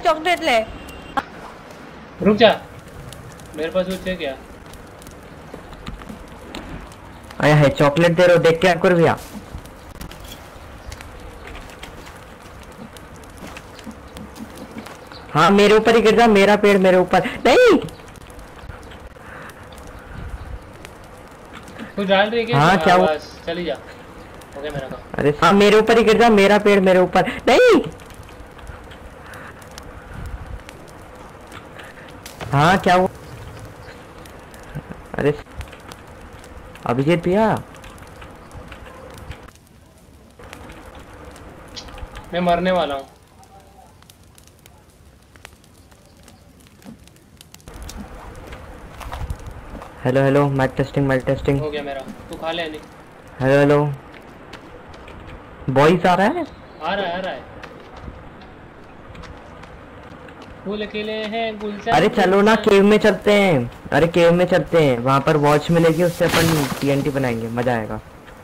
Chocolate ले। रुक जा, मेरे पास कुछ है क्या? आया है चॉकलेट दे रहे हो, देख के कर भैया। हाँ मेरे ऊपर ही गिर जा, मेरा पेड़ मेरे ऊपर नहीं। तू डाल रही है क्या? हाँ क्या हुआ? चली जा। हो गया मेरा काम। अरे हाँ मेरे ऊपर ही गिर जा, मेरा पेड़ मेरे ऊपर नहीं। हाँ क्या हुआ? अरे अभिजीत भैया मैं मरने वाला हूँ। Hello hello, mic testing mic testing. हो गया मेरा, तू खा ले नहीं। हेलो हेलो, वॉइस आ रहा है? आ रहा है आ रहा है। फूल अकेले हैं गुलशन। अरे चलो ना केव में चलते हैं। अरे केव में चलते हैं, वहां पर वॉच मिलेगी, उससे अपन टीएनटी बनाएंगे, मजा आएगा।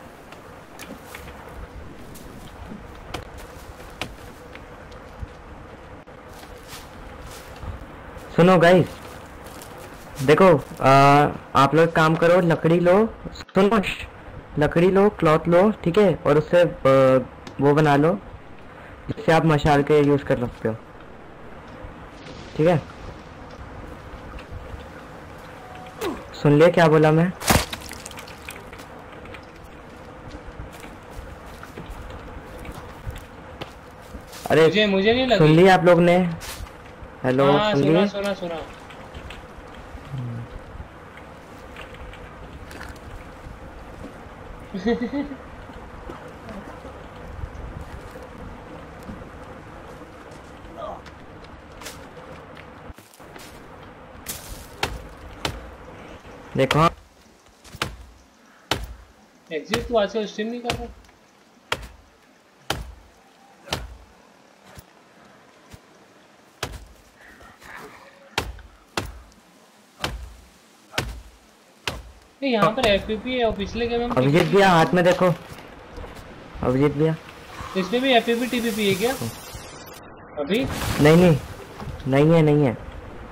सुनो गाइस, देखो आप लोग काम करो, लकड़ी लो। सुनो लकड़ी लो, क्लॉथ लो, ठीक है, और उससे वो बना लो जिससे आप मशाल के यूज कर सकते हो, ठीक है। सुन लिया क्या बोला मैं? अरे मुझे नहीं लगी। सुन लिया आप लोग ने? हेलो हाँ, सुन लिया? सुना। देखो एग्जिट तू आजकल स्ट्रीम नहीं कर रहा? यहाँ पर एफपीपी है और पिछले गेम में अभिजीत भैया हाथ में देखो, अभिजीत भैया इसमें भी एफपीपी टीपीपी है क्या अभी? नहीं है।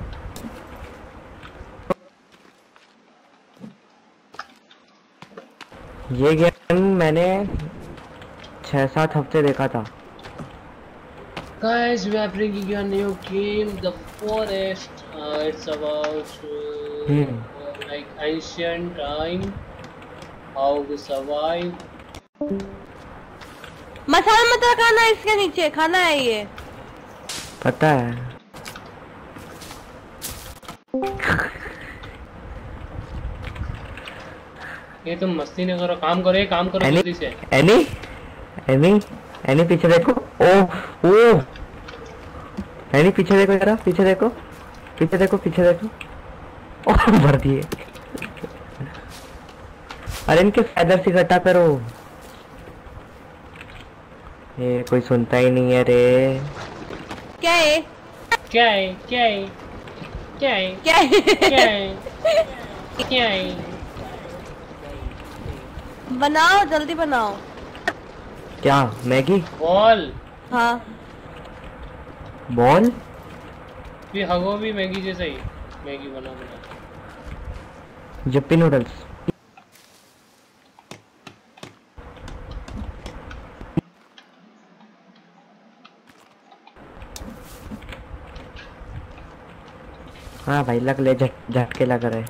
ये गेम मैंने 6-7 हफ्ते देखा था। Guys, we are bringing you a new game, TheForest. It's about like ancient time, how we survive. मसाला मत खाना, इसके नीचे खाना है ये। पता है। ये तुम मस्ती नहीं करो, काम करो जल्दी से। एनी पीछे देखो। ओ एनी पीछे देखो जरा, पीछे देखो। ओह भर दिए। अरे इनके फेदर से इकट्ठा करो। ये कोई सुनता ही नहीं है रे। क्या है? बनाओ, जल्दी बनाओ। क्या मैगी? बॉल। हाँ बॉल। ये हगो भी मैगी जैसा ही मैगी बना। Yippee noodles. हाँ भाई लग ले, झटके लग रहे।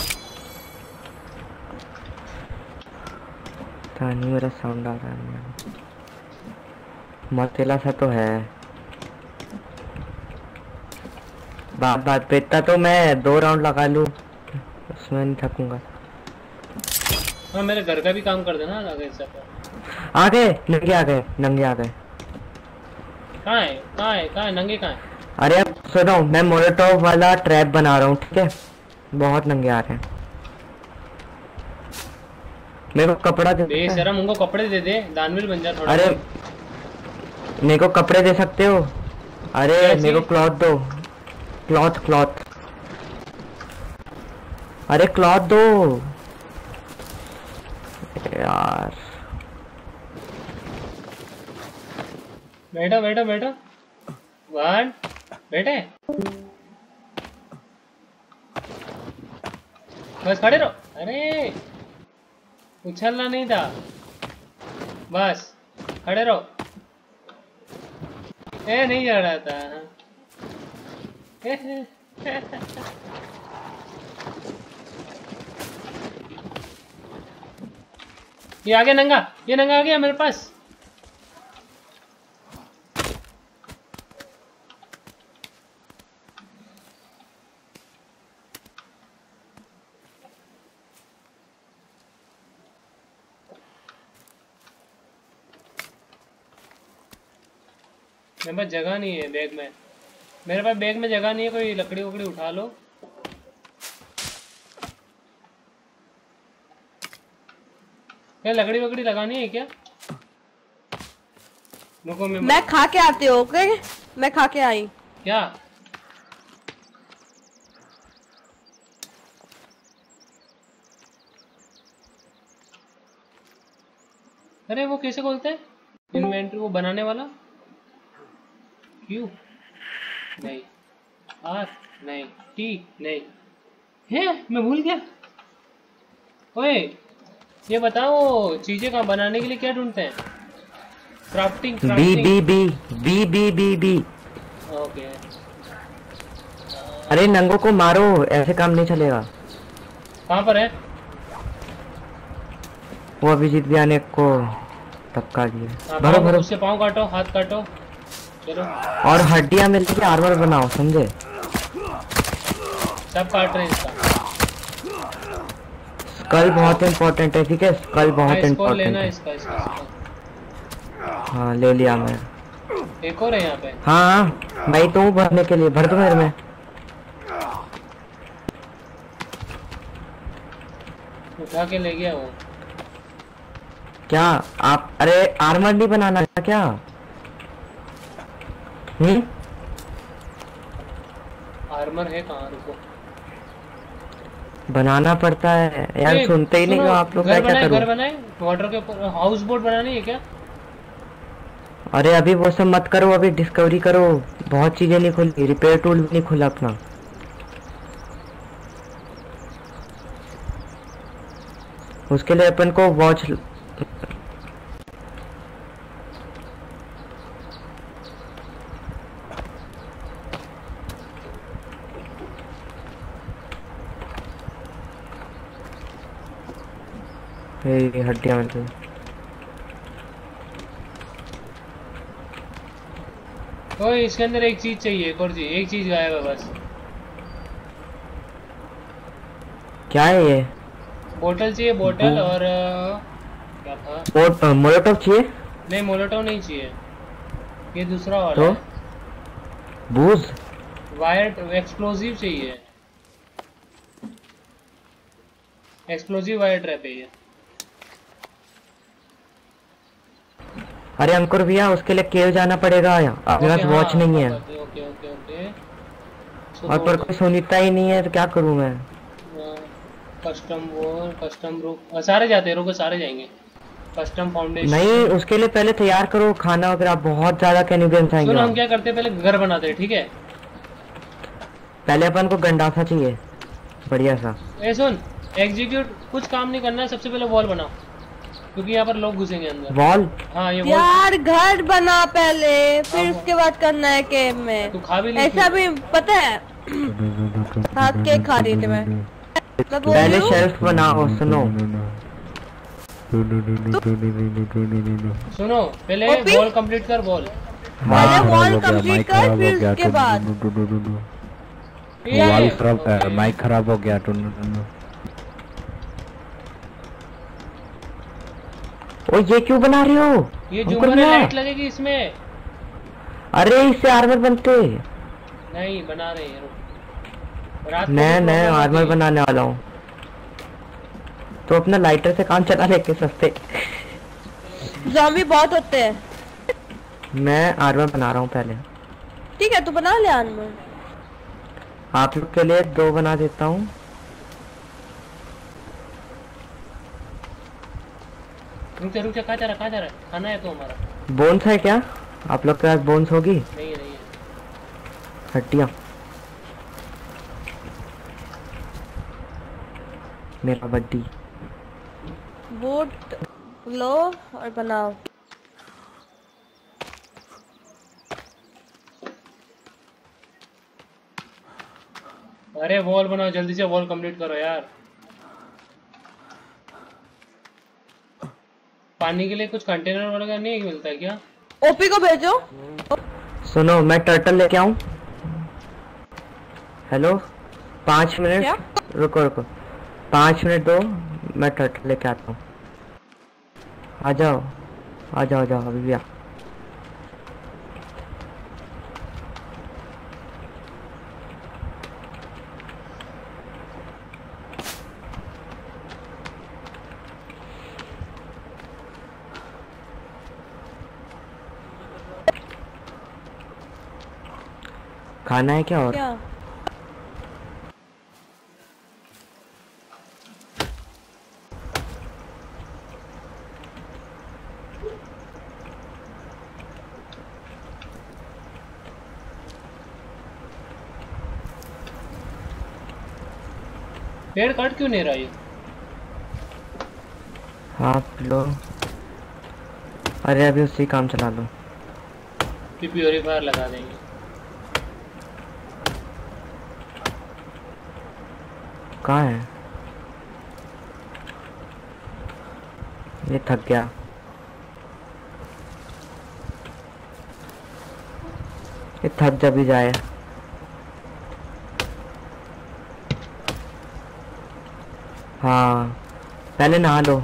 नहीं मेरा साउंड आ रहा है, मतेला सा तो है। बात पे इतना तो मैं 2 राउंड लगा लूं, उसमें नहीं थकूंगा। हाँ मेरे घर का भी काम कर देना आगे से। आ गए नंगे आ गए। कहाँ है नंगे कहाँ है? अरे अब सुनो, मैं मोलोटोव वाला ट्रैप बना रहा हूँ, ठीक है। बहुत नंगे आ रहे हैं। मेरे को कपड़ा दे। बेशरम, उनको कपड़े दे दे, दानवीर बन जा थोड़ा। अरे मेरे को कपड़े दे सकते हो? अरे मेरे को क्लॉथ दो, क्लॉथ। अरे क्लॉथ दो यार। बैठा 1 बेटे बस खड़े रहो। अरे उछलना नहीं था, बस खड़े रहो। नहीं जा रहा था। ये आ गया नंगा, ये नंगा आ गया मेरे पास। मेरे पास जगह नहीं है बैग में, मेरे पास बैग में जगह नहीं है। कोई लकड़ी वकड़ी उठा लो। क्या लकड़ी वकड़ी लगानी है क्या? रुको मैं खा के आती हूँ। ओके मैं खा के आई। क्या? अरे वो कैसे खोलते हैं इन्वेंटरी? वो बनाने वाला क्यू नहीं, आर नहीं, टी नहीं है, मैं भूल गया। ओए ये बताओ चीजें का बनाने के लिए क्या ढूंढते हैं? Crafting B B B B B B B. Okay. अरे नंगों को मारो, ऐसे काम नहीं चलेगा। कहाँ पर है? वो अभिजीत भी आने को टपका दिया। भरो भरो, उससे पाँव काटो, हाथ काटो, चलो। और हड्डियां मिलती है, आर्मर बनाओ, समझे? सब काट रहे हैं इसका। स्कल बहुत इम्पोर्टेंट है, ठीक है? स्कल बहुत इम्पोर्टेंट है। इसका। हाँ ले लिया मैं। एक और है यहाँ पे। हाँ भाई तो भरने के लिए भर दो मेरे में। उठा के ले गया वो। क्या आप? अरे आर्मर नहीं बनाना क्या? आर्मर है कहाँ? रुको बनाना पड़ता है यार, सुनते ही नहीं हो आप लोग। क्या करूं? घर बनाए वाटर के ऊपर हाउस बोट बनानी है क्या? अरे अभी वो सब मत करो, अभी डिस्कवरी करो। बहुत चीजें नहीं खुली, रिपेयर टूल भी नहीं खुला अपना। उसके लिए अपन को वॉच हड्डियां मिलती। ओए इसके अंदर एक चीज चाहिए, एक और चीज, एक चीज गायब है बस। क्या है ये? बोतल चाहिए, बोतल। और क्या था? मोलोटोव चाहिए? नहीं मोलोटोव नहीं चाहिए, ये दूसरा वाला तो? है। बूज? वायर एक्सप्लोजिव चाहिए, एक्सप्लोजिव वायर ट्रैप है ये। अरे अंकुर भैया उसके लिए केव जाना पड़ेगा, अपने पास वॉच नहीं है। Okay okay okay. और पर कोई सुनता ही नहीं है तो क्या करूं मैं? कस्टम वॉल, कस्टम रूफ, सारे जाते हैं। रुको सारे जाएंगे। कस्टम फाउंडेशन नहीं, उसके लिए पहले तैयार करो खाना वगैरह, बहुत ज्यादा कैनिबियंस आएंगे। सुन हम क्या करते हैं, पहले घर बनाते हैं, ठीक है? पहले अपन को गंडासा चाहिए बढ़िया सा। सुन एग्जीक्यूट, कुछ काम नहीं करना है, सबसे पहले वॉल बनाओ क्योंकि यहाँ पर लोग घुसेंगे अंदर। वॉल? हाँ ये यार घर बना पहले, फिर उसके बाद करना है केव में। तू खा भी ऐसा भी पता है। साथ केक खा रही थी मैं पहले शेल्फ बनाओ। सुनो पहले वॉल कंप्लीट कर, वॉल। पहले वॉल कंप्लीट कर, फिर उसके बाद माइक खराब हो गया। ओ ये क्यों बना रहे हो? ये झूमर लाइट लगेगी इसमें। अरे इससे आर्मर बनते नहीं, बना रहे हैं। मैं आर्मर बनाने वाला हूँ, तो अपना लाइटर से काम चला लेके सस्ते। ज़ॉम्बी बहुत होते हैं। मैं आर्मर बना रहा हूँ पहले। ठीक है तू बना ले आर्मर। आप लोग के लिए 2 बना देता हूँ। रुक जा, कहाँ जा रहा है? खाना है तो हमारा। बोन्स है क्या आप लोग के पास? बोन्स होगी? नहीं है। हड्डियाँ मेरा बड्डी। वुड लो और बनाओ। अरे वॉल बनाओ, जल्दी से वॉल कंप्लीट करो यार। पानी के लिए कुछ कंटेनर वगैरह नहीं मिलता है क्या? ओपी को भेजो। सुनो मैं टर्टल लेके आऊं? हेलो 5 मिनट क्या? रुको रुको 5 मिनट दो, मैं टर्टल लेके आता हूँ। आ जाओ आ जाओ आ जाओ अभी भी आ। खाना है क्या और? क्या? पेड़ काट क्यों नहीं रहा ये? हाँ लो। अरे अभी उसी काम चला लो। प्योरीफायर लगा देंगे। कहाँ है? ये थक गया। ये थक जब भी जाए। हाँ पहले नहा लो।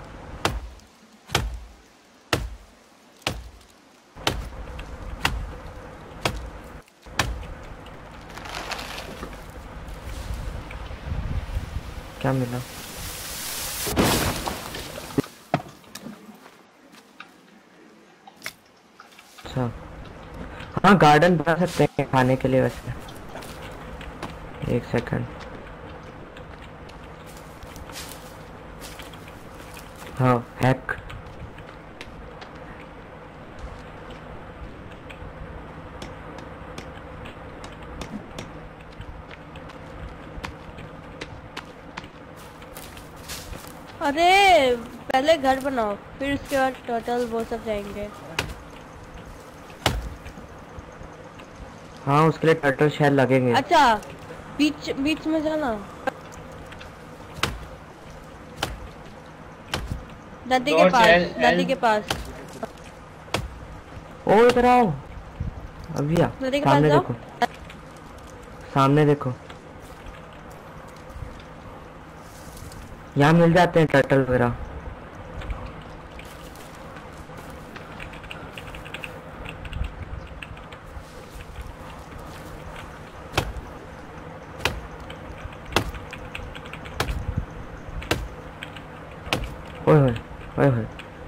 क्या मिला? अच्छा हाँ गार्डन बना सकते हैं खाने के लिए वैसे। एक सेकंड। हाँ हैक। अरे पहले घर बनाओ, फिर उसके बाद टर्टल वो सब जाएंगे। हाँ उसके लिए टर्टल शेल लगेंगे। अच्छा बीच बीच में जाना, नदी के Dots पास, L नदी L के पास, ओ इधर आओ अभी आ। नदी के पास सामने जाओ। देखो सामने देखो। यहाँ मिल जाते हैं टर्टल वगैरह। ओए होए ओए होए।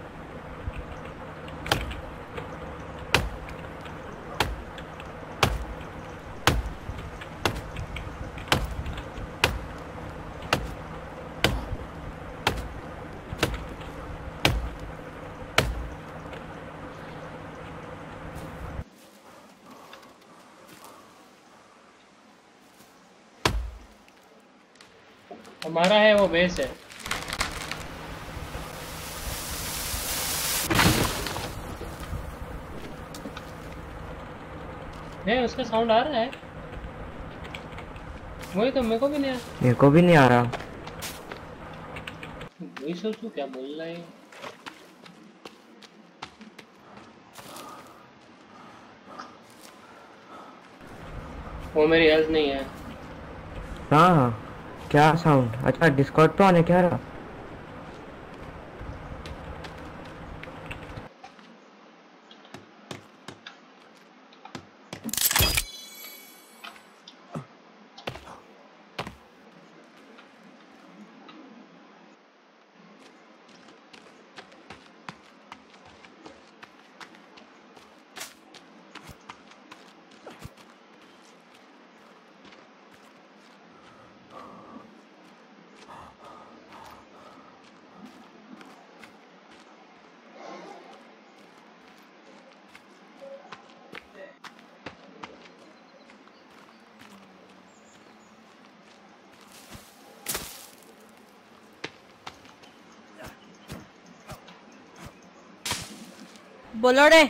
हमारा है वो बेस है। उसका साउंड आ रहा है? वही तो मेरे को भी नहीं आ रहा। मेरे को भी नहीं आ रहा। वही सोचू क्या बोल रहा है। वो मेरी हेल्थ नहीं है। हाँ क्या साउंड? अच्छा डिस्कॉर्ड तो आने क्या रहा? बोलो रे।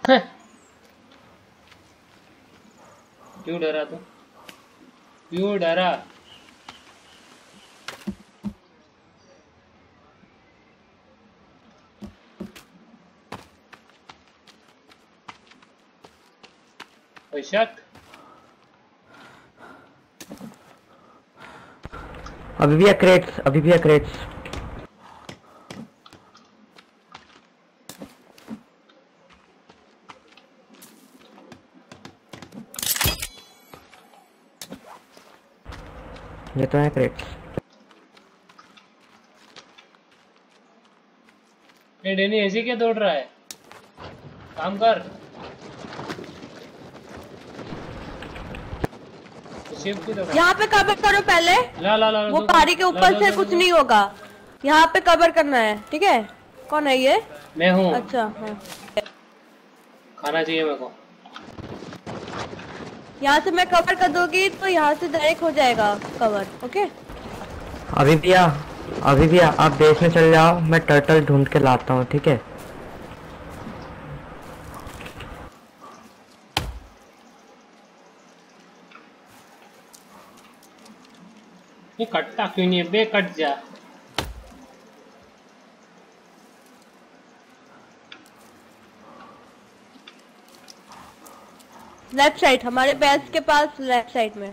क्यों डरा तू? क्यों डरा? कोई शक? अभी भी है क्रेट्स, अभी भी है क्रेट्स। ये तो है क्रेट्स। ये डेनी ऐसे क्या दौड़ रहा है? काम कर। शिफ्ट की दौड़। यहाँ पे कवर करो पहले। ला ला ला वो पहाड़ी के ऊपर से कुछ नहीं होगा, यहाँ पे कवर करना है, ठीक है? कौन है ये? मैं हूँ। अच्छा हाँ। खाना चाहिए मेरे को। यहाँ से मैं कवर कर दूंगी तो यहाँ से डायरेक्ट हो जाएगा कवर। ओके अभी भी आ, अभी भी आ, आप बेस में चले जाओ, मैं टर्टल ढूंढ के लाता हूँ, ठीक है? ये कटता क्यों नहीं है बे? कट जा। लेफ्ट साइड, हमारे बेस के पास लेफ्ट साइड में।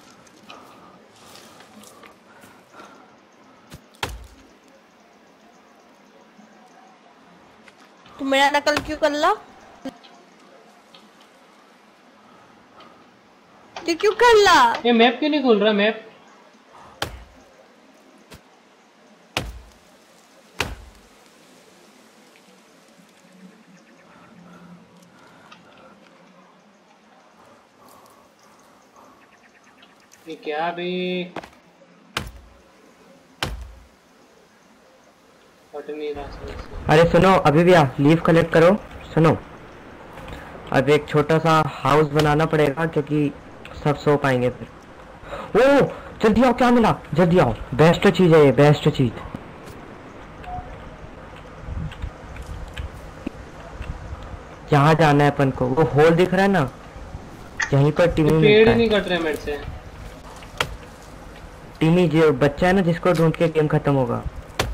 तू मेरा नकल क्यों कर ला? तू क्यों कर ला? ये मैप क्यों नहीं खुल रहा? मैप ये क्या भी हट नहीं रहा समझ से। अरे सुनो, अभी भी आ, लीव कलेक्ट करो। सुनो, अब एक छोटा सा हाउस बनाना पड़ेगा क्योंकि सब सो पाएंगे फिर। ओ जल्दी आओ, क्या मिला? जल्दी आओ, बेस्ट चीज है ये, बेस्ट चीज। यहाँ जाना है अपन को, वो होल दिख रहा है ना, यहीं पर टीमी पेड़ मिलता ही नहीं है। कट रहे मेरे से। टीमी जो बच्चा है ना, जिसको ढूंढ के गेम खत्म होगा।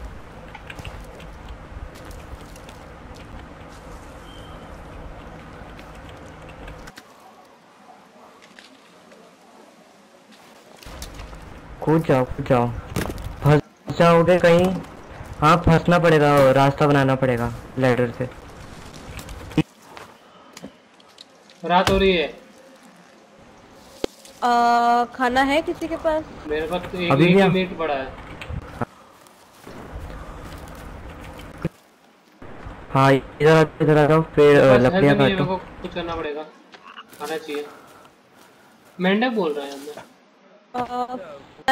कूद जाओ, कूद जाओ, फंस जाओगे कहीं। हाँ फंसना पड़ेगा, रास्ता बनाना पड़ेगा लैडर से। रात हो रही है। खाना है किसी के पास? मेरे पास तो अभी भी एक मीट पड़ा है। हाँ इधर इधर आ जाओ, फिर बस लकड़ियाँ हेल्प नहीं है, काटो। मेरे को कुछ करना पड़ेगा। खाना चाहिए। मेंढक बोल रहा है अंदर। अ,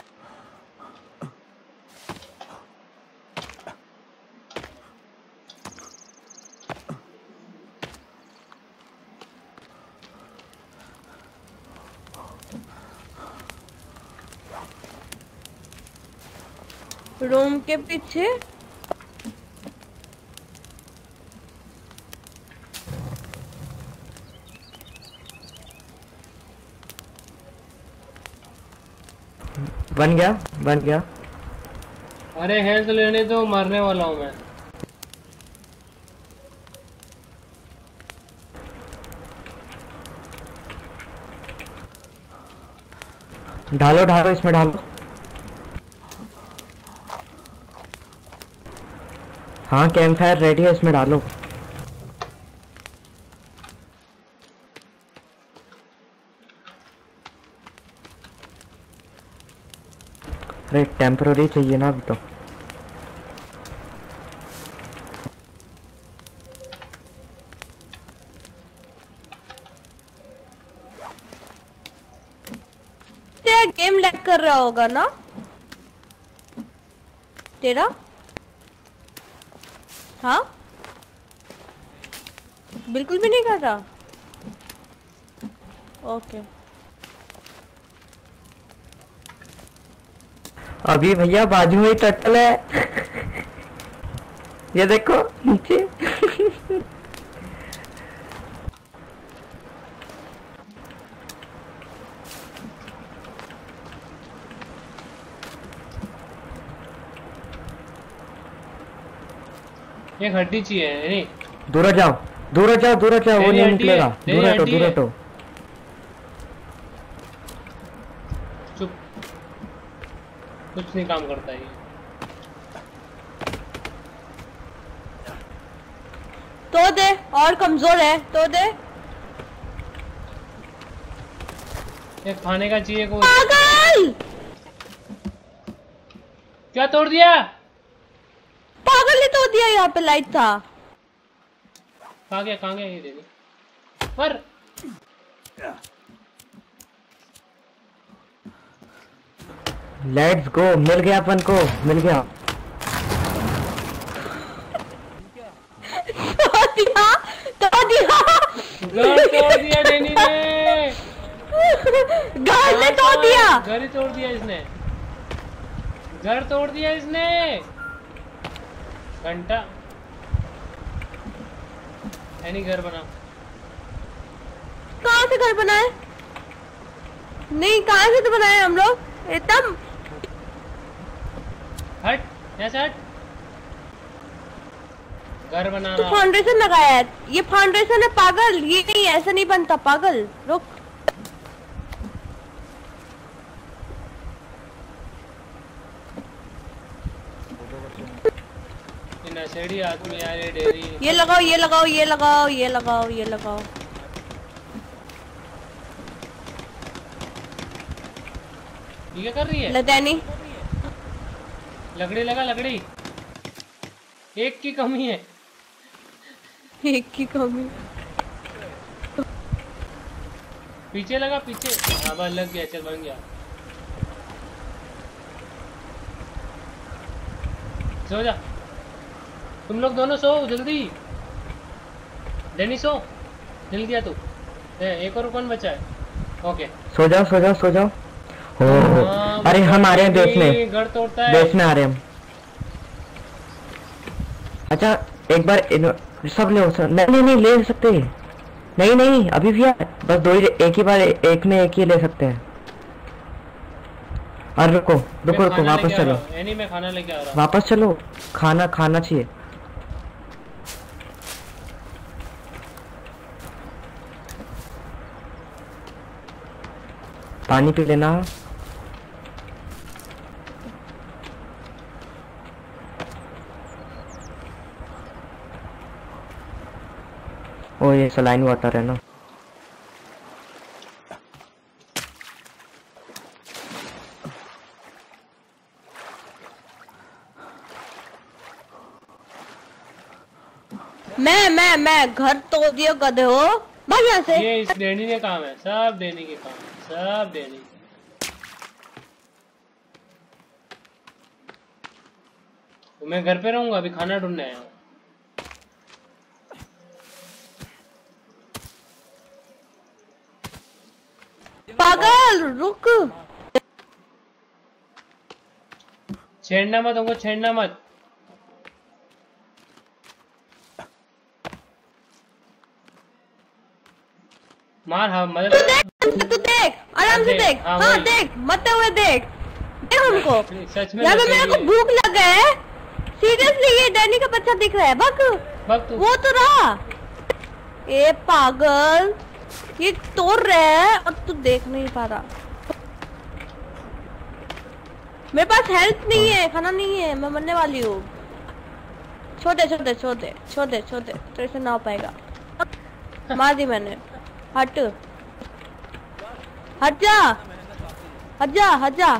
रूम के पीछे बन गया, बन गया। अरे हेल्थ लेने दो, मरने वाला हूँ मैं। ढालो ढालो, इसमें ढालो। हाँ कैंप फायर रेडी है, इसमें डालो। अरे टेम्पररी चाहिए ना अभी तो। तेरा गेम लैग कर रहा होगा ना? तेरा हाँ बिल्कुल भी नहीं कर रहा। ओके अभी भैया बाजू में ही टर्टल है। ये देखो नीचे। एक हड्डी चाहिए नहीं। दूर हट जाओ, दूर हट जाओ, दूर हट जाओ, वो तेरी नहीं हड्डी निकलेगा। है, तेरी दूर हटो, हड्डी दूर है। हटो। चुप, कुछ नहीं काम करता ये। तो दे, और कमजोर है तो दे। एक खाने का चाहिए कुछ। पागल क्या तोड़ दिया? पागल ने तो दिया, यहाँ पे लाइट था। कहाँ गया ये देनी पर। लेट्स गो, मिल गया अपन को, मिल गया। तो दिया घर तोड़ दिया डेनी ने। घर ने तो दिया। घर ही तोड़ दिया इसने, घर तोड़ दिया इसने। घंटा एनी घर बना। कहाँ से घर बनाए? नहीं, कहाँ से तो बनाए हम लोग एकदम। हट यहाँ से हट। घर बना तो रहा। फाउंडेशन लगाया है, ये फाउंडेशन है पागल, ये नहीं ऐसा नहीं बनता पागल। रुक, ये नशेड़ी आदमी यार, ये डेरी। ये लगाओ, ये लगाओ, ये लगाओ, ये लगाओ, ये लगाओ। ये क्या कर रही है? लदैनी लकड़ी लगा, लकड़ी एक की कमी है। एक की कमी। पीछे लगा, पीछे। हाँ बस लग गया, चल बन गया। सो जा, तुम लोग दोनों सो जल्दी। डेनी सो, जल गया तू। एक और कौन बचा है? ओके, सो जाओ, सो जाओ, सो जाओ। हो हाँ, अरे हम आ रहे हैं बेस में, घर तोड़ता है। बेस में आ रहे हैं हम। अच्छा एक बार सब ले नहीं नहीं नहीं ले सकते। नहीं नहीं अभी भी है, बस दो ही, एक ही बार, एक में एक ही ले सकते हैं। अरे रुको रुको रुको, वापस चलो। एनी में खाना लेके आ रहा हूँ। वापस चलो, खाना खाना चाहिए। पानी पी लेना। ओ ये सलाइन वाटर है ना। मैं घर तोड़ दियो गधे हो, भाग यहाँ से। ये इस डेनी के काम है, सब डेनी के काम है, सब डेनी। तो मैं घर पे रहूंगा, अभी खाना ढूंढने आया हूँ। पागल रुक, छेड़ना मत हमको, छेड़ना मत। मार, हाँ मदद। तू देख आराम से देख। हाँ, हाँ वही। देख, मरते हुए देख, देख हमको। सच में यहाँ पे मेरे को नशेड़ी है। भूख लगा है सीरियसली, ये डैनी का बच्चा दिख रहा है। बक तू। वो तो रहा। ए पागल, ये तोड़ रहे हैं और तू देख नहीं पा रहा। मेरे पास हेल्थ नहीं है, खाना नहीं है, मैं मरने वाली हूँ। छोटे छोटे छोटे छोटे छोटे, तेरे से ना हो पाएगा। मार दी मैंने। हट हट जा, हट जा, हट जा।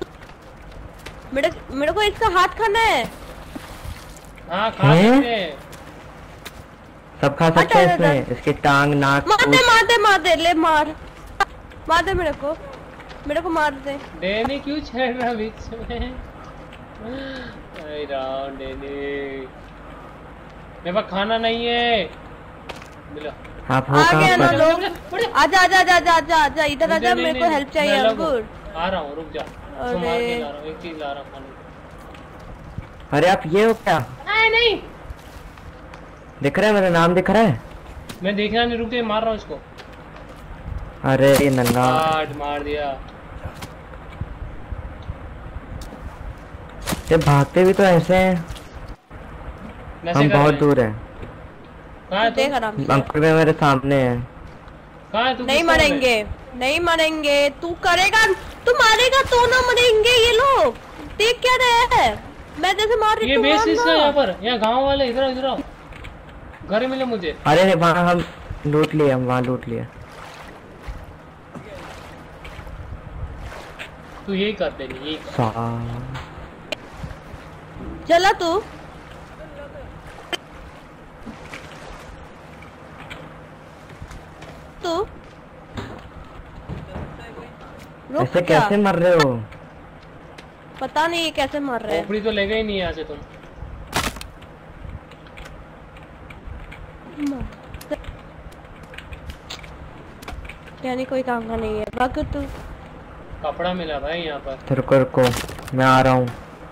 मेरे को इसका हाथ खाना है। हाँ खा सकते हैं। सब खा सकते हैं इसमें, इसकी टांग नाक मार दे, पूंछ। मार दे, मार दे, ले मार, मार दे मेरे को मार दे। डेनी क्यों छेड़ रहा बीच में? अरे राम डेनी, मेरे पास खाना नहीं है। मिला। आप हो आ कहाँ गया ना पर? लोग। आजा आजा आजा आजा आजा आजा, इधर आजा, मेरे को हेल्प चाहिए। अंकुर आ रहा हूँ, रुक जा। तो मार के ला रहा हूँ, एक चीज ला रहा हूँ खाने को। अरे आप ये हो क्या? नहीं दिख रहा है, मेरा नाम दिख रहा है। मैं देखना नहीं, रुक दे, मार रहा हूँ इसको। अरे ये नंगा मार दिया। ये भागते भी तो ऐसे हैं। नशे हम कर बहुत रहे हैं। दूर है। कहाँ है देख तू? आराम से। अंकल में मेरे सामने है। कहाँ है तू? नहीं किस तरफ है? मरेंगे, नहीं मरेंगे। तू करेगा, तू मारेगा तो ना मरेंगे ये लोग। देख क्या रहे हैं, मैं जैसे मार रही ये तू बेस किसका है यहाँ मारना। पर? यहाँ गांव वाले इधर आओ, इधर आओ। घर मिले मुझे। अरे वहाँ हम लूट लिए, हम वहाँ लूट लिए। तू यही कर दे, यही कर। चला तू। तू रुक ऐसे क्या? कैसे मर रहे हो? पता नहीं ये कैसे मर रहे हैं। खोपड़ी तो ले गए ही नहीं यहाँ से तुम। यानी कोई काम का नहीं है। भाग तू। कपड़ा मिला भाई यहाँ पर। रुको रुको, मैं आ रहा हूँ।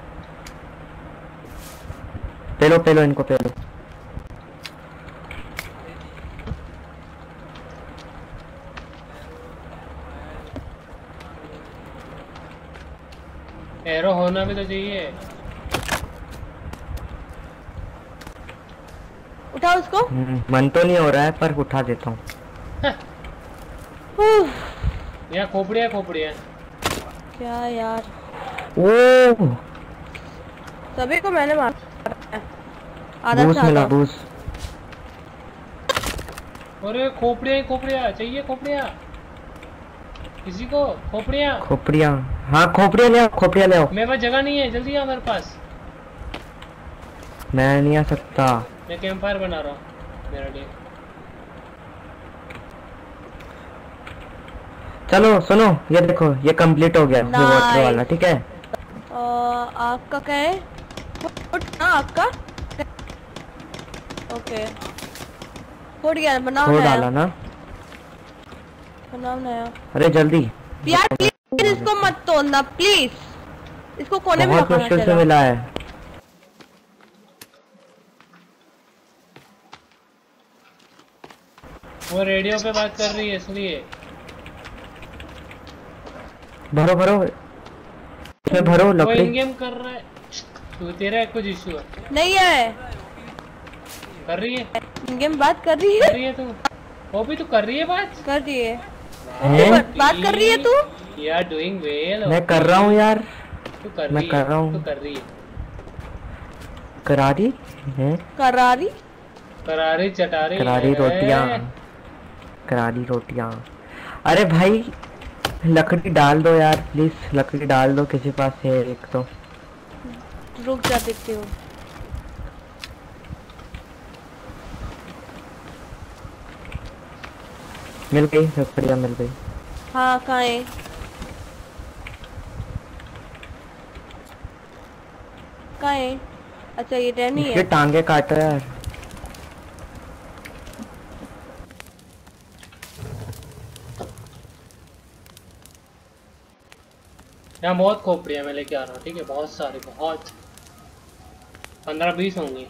पे लो इनको, पे लो। एरो होना भी तो चाहिए। उठा उसको। मन तो नहीं हो रहा है पर उठा देता हूँ। यहाँ खोपड़ी है, खोपड़ी है। क्या यार, ओह सभी को मैंने मारा। आधा बूस मिला, चाहता। बूस। अरे खोपड़िया, खोपड़िया चाहिए, खोपड़िया किसी को, खोपड़िया। खोपड़िया, हाँ खोपड़िया ले आओ, खोपड़िया ले आओ। मेरे पास जगह नहीं है, जल्दी आ मेरे पास। मैं नहीं आ सकता। मैं कैंप फायर बना रहा हूँ मेरे लिए। चलो सुनो, ये देखो ये कंप्लीट हो गया, ये वाटर वाला। ठीक है, आपका क्या है? आपका ओके, फूट गया। बनाओ हो नया, डाला ना। बनाओ नया। अरे जल्दी। यार प्लीज इसको मत तोड़ना प्लीज, इसको कोने में बहुत रखना मुश्किल से चला। मिला है। वो रेडियो पे बात कर रही है इसलिए। भरो भरो, इसमें भरो वो लकड़ी। इन गेम कर रहा है। तू तेरा कुछ इशू है? नहीं है, कर रही है, गेम बात कर रही कर है। रही है तू। वो भी तू कर रही है बात। कर दिए। हैं? बात कर रही है तू। You are doing well. मैं कर रहा हूँ यार, तू कर मैं रही कर है, रहा हूँ। तू कर रही है। करारी है, करारी। करारी चटारी करारी है। रोटियां, करारी रोटियां। अरे भाई लकड़ी डाल दो यार, प्लीज लकड़ी डाल दो, किसी पास है एक तो। रुक जा, देखती हूँ। मिल गई लकड़ियां, मिल गई। हाँ कहाँ है? कहाँ है? अच्छा ये रहनी इसके है। टांगे काटो यार। यहाँ बहुत खोपड़ियाँ मैं लेके आ रहा हूँ। ठीक है, बहुत सारी, बहुत 15-20 होंगी।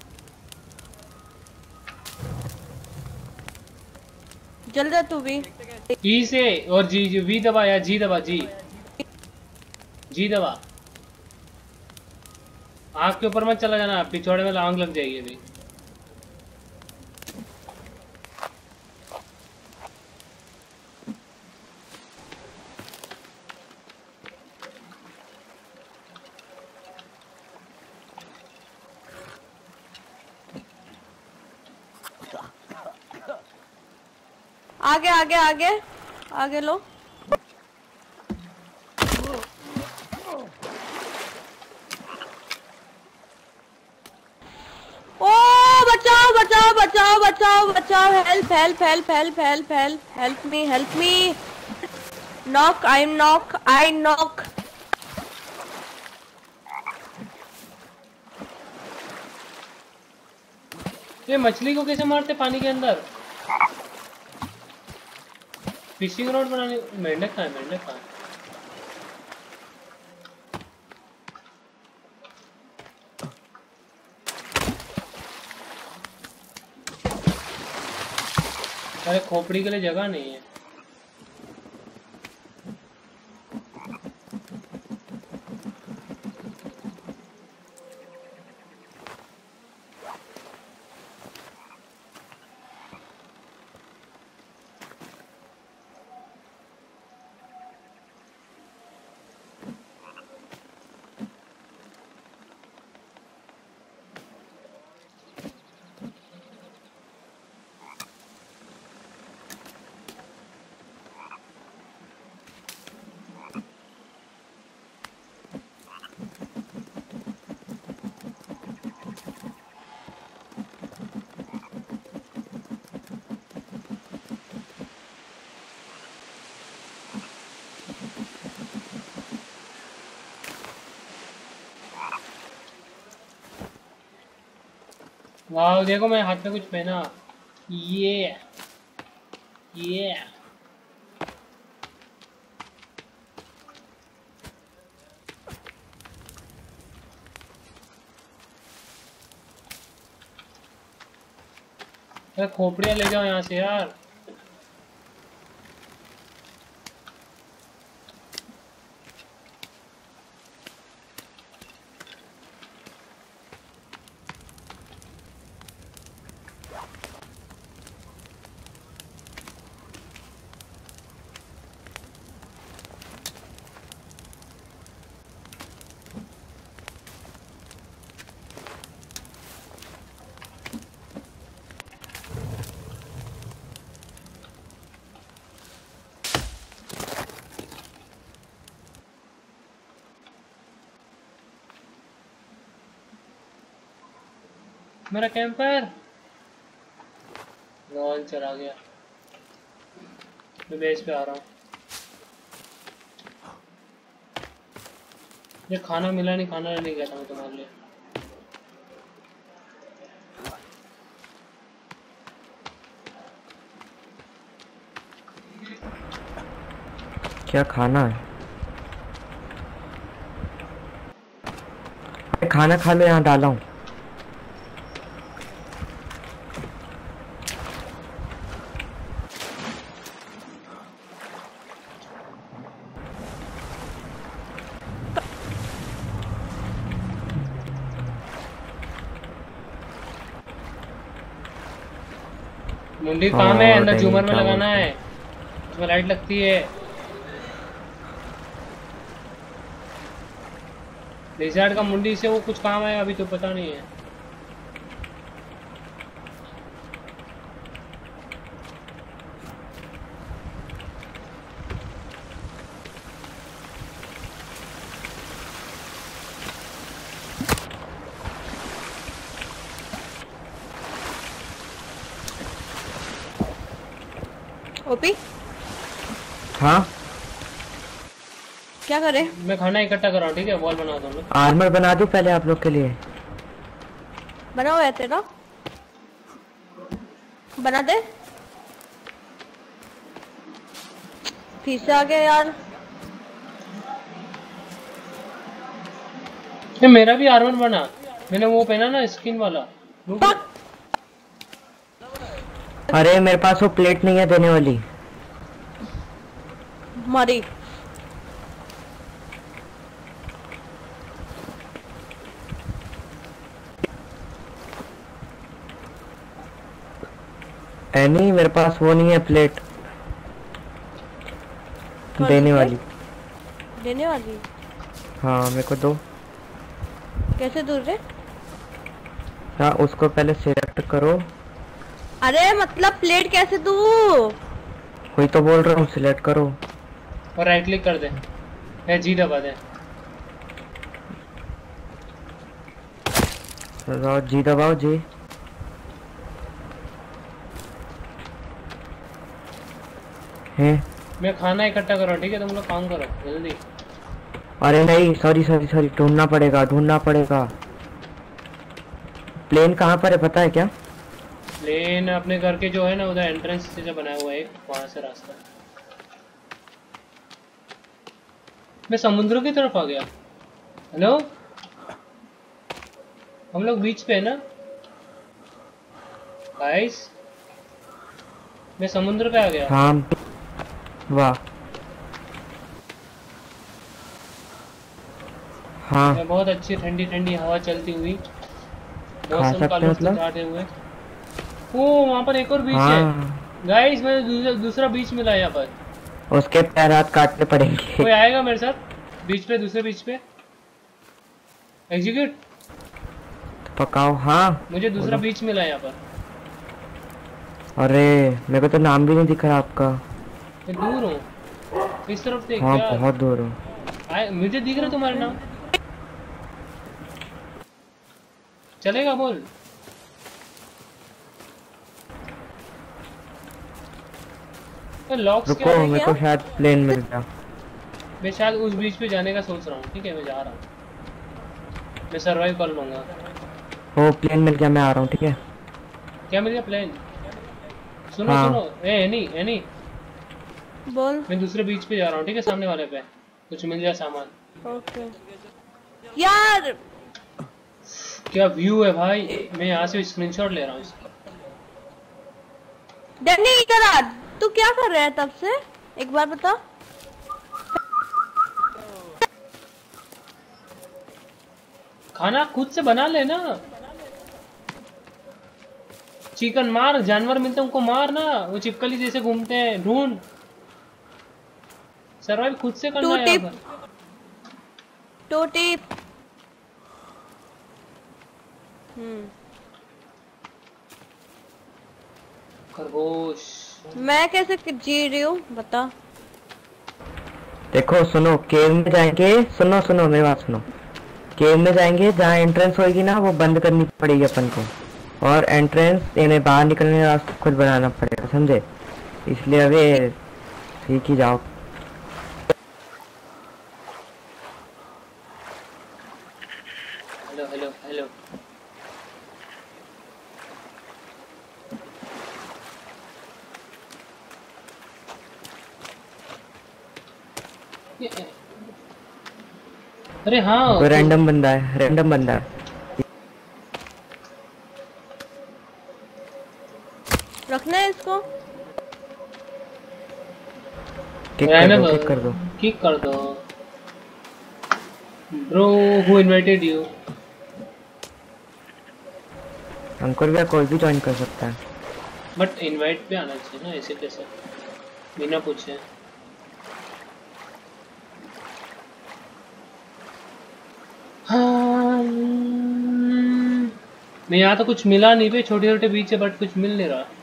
जल्द जा तू भी। ई से और जी, जी वी दबा या जी दबा, जी जी दबा। आग के ऊपर मत चला जाना, पिछवाड़े में आग लग जाएगी अभी। आगे आगे आगे आगे लो। ओ बचाओ बचाओ बचाओ बचाओ बचाओ, help help help help help help help me. Knock, I knock, I knock. ये मछली को कैसे मारते पानी के अंदर? फिशिंग रॉड बनाने। मेंढक कहाँ है? मेंढक कहाँ है? अरे खोपड़ी के लिए जगह नहीं है। वाह देखो मैं हाथ में कुछ पहना। ये अरे खोपड़ियाँ ले जाओ यहाँ से यार। मेरा कैंपर लॉल चला गया। मैं बेस पे आ रहा हूँ। ये खाना मिला नहीं, खाना लेने गया था मैं तुम्हारे लिए। क्या खाना है? खाना खा लो, यहाँ डाला हूँ। मुंडी काम है, अंदर नहीं, झूमर में क्या लगाना बोलते है, उसमें लाइट लगती है। रिचार्ड का मुंडी से वो कुछ काम है, अभी तो पता नहीं है। ओपी हाँ क्या करे? मैं खाना इकट्ठा कर रहा हूँ, ठीक है? वॉल बना दो। आर्मर बना दूं पहले आप लोग के लिए? बना हुआ है तेरा? बना दे। फिर से आ गया यार। ये मेरा भी आर्मर बना, मैंने वो पहना ना स्किन वाला। अरे मेरे पास वो प्लेट नहीं है देने वाली। मरी। नहीं मेरे पास वो नहीं है प्लेट देने वाली। देने वाली? हाँ मेरे को दो। कैसे दूर रे? हाँ उसको पहले सिलेक्ट करो। अरे मतलब प्लेट कैसे दूं? वही तो बोल रहा हूँ, सिलेक्ट करो और राइट क्लिक कर दे या जी दबा दे। जी दबाओ जी। है मैं खाना इकट्ठा कर रहा हूँ, ठीक है? तुम लोग काम करो जल्दी। अरे नहीं सॉरी सॉरी सॉरी, ढूंढना पड़ेगा ढूंढना पड़ेगा। प्लेन कहाँ पर है पता है क्या? प्लेन अपने घर के जो है ना उधर एंट्रेंस से जो बनाया हुआ है, वहां से रास्ता। मैं समुद्र की तरफ आ गया। हेलो, हम लोग बीच पे है ना गाइस? मैं समुद्र पे आ गया। हाँ वाह। हाँ मैं बहुत अच्छी ठंडी ठंडी हवा चलती हुई, खा मौसम का सकते हैं लुत्फ मतलब? उठाते हुए। ओ वहाँ पर एक और बीच है हाँ गाइस, मैंने दूसरा बीच मिला यहाँ पर। उसके पैर हाथ काटने पड़ेंगे। कोई आएगा मेरे साथ बीच पे, दूसरे बीच पे? एग्जीक्यूट। पकाओ। हाँ मुझे दूसरा बीच मिला यहाँ पर। अरे मेरे को तो नाम भी नहीं दिख रहा आपका। मैं दूर हूँ, इस तरफ देख। हाँ यार बहुत दूर हूँ। मुझे दिख रहा तुम्हारा नाम। चलेगा बोल। तो लॉक्स रुको क्या है? मेरे को शायद प्लेन मिल गया। मैं शायद उस बीच पे जाने का सोच रहा हूँ, ठीक है? मैं जा रहा हूँ, मैं सरवाइव कर लूंगा। वो प्लेन मिल गया, मैं आ रहा हूँ ठीक है। क्या मिल गया प्लेन? सुनो हाँ। सुनो, ए एनी एनी, बोल। मैं दूसरे बीच पे जा रहा हूँ, ठीक है, सामने वाले पे कुछ मिल जाए सामान। ओके यार, क्या व्यू है भाई, मैं यहाँ से स्क्रीनशॉट ले रहा हूँ इसका। डैनी इधर आ। तू क्या कर रहा है तब से, एक बार बता। खाना खुद से बना लेना। चिकन मार, जानवर मिलते हैं उनको मार ना, वो चिपकली जैसे घूमते हैं, ढूंढ। सर्वाइव खुद से करना है यहाँ पर। टू टिप। खरगोश। मैं कैसे जी रही हूँ बता। देखो सुनो, केव में जाएंगे, सुनो सुनो मेरी बात सुनो। केव में जाएंगे, जहाँ एंट्रेंस होगी ना वो बंद करनी पड़ेगी अपन को, और एंट्रेंस इन्हें बाहर निकलने का रास्ता खुद बनाना पड़ेगा, समझे? इसलिए अभी सीख ही जाओ। Hello hello hello. अरे हाँ, कोई रैंडम बंदा है, रैंडम बंदा है। रखना है इसको। किक कर दो। किक कर दो। Bro who invited you? Ankur भैया कोई भी ज्वाइन कर सकता है। बट इनवाइट पे आना चाहिए ना, ऐसे कैसे बिना पूछे? हाँ, मैं यहाँ तो कुछ मिला नहीं पे, छोटे छोटे बीच है बट कुछ मिल नहीं रहा।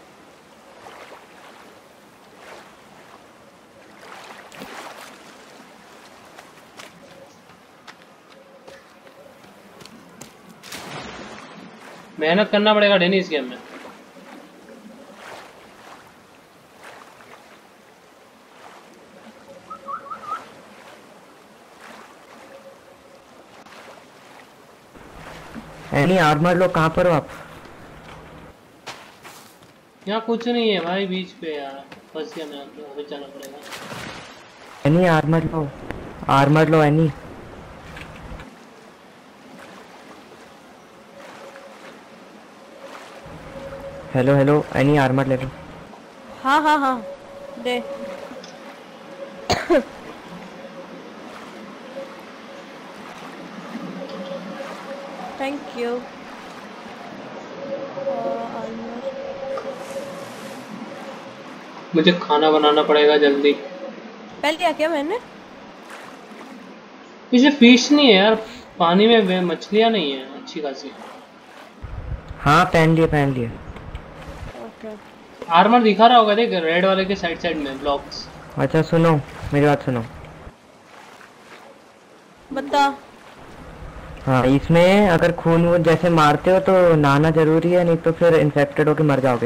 मेहनत करना पड़ेगा डेनी इस गेम में। एनी आर्मर लो, कहाँ पर हो आप? यहाँ कुछ नहीं है भाई, बीच पे यार फंस गया मैं, वापस जाना पड़ेगा। एनी आर्मर लो, आर्मर लो any. Hello hello any, armour ले लो। हाँ हाँ हाँ दे। Thank you. मुझे खाना बनाना पड़ेगा जल्दी। पहले क्या किया मैंने? इसे फिश नहीं है यार, पानी में मछलियाँ नहीं है अच्छी खासी। हाँ पहन लिए पहन लिए। ओके। आर्मर दिखा रहा होगा, देख रेड वाले के साइड साइड में ब्लॉक्स। अच्छा सुनो मेरी बात सुनो। बता। हाँ, इसमें अगर खून वून जैसे मारते हो तो नहाना जरूरी है, नहीं तो फिर इन्फेक्टेड होके मर जाओगे।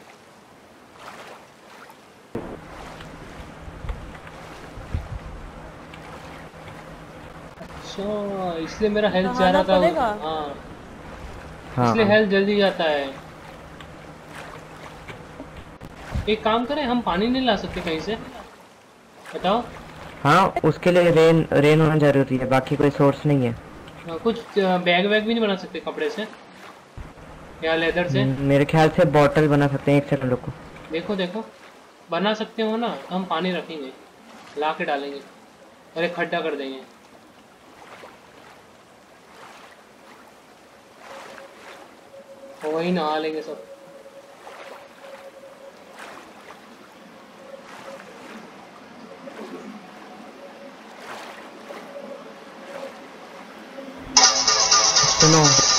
अच्छा, इसलिए मेरा हेल्थ जा नहाना रहा था। पड़ेगा? हाँ, हाँ इसलिए हाँ। हेल्थ जल्दी जाता है। एक काम करें, हम पानी नहीं ला सकते कहीं से, बताओ? हाँ उसके लिए रेन रेन होना जरूरी है, बाकी कोई सोर्स नहीं है। कुछ बैग वैग भी नहीं बना सकते कपड़े से या लेदर से? मेरे ख्याल से बॉटल बना सकते हैं, एक सेकंड रुको। देखो देखो, बना सकते हो ना, तो हम पानी रखेंगे, ला के डालेंगे और एक खड्डा कर देंगे। वही नहा लेंगे सब। सुनो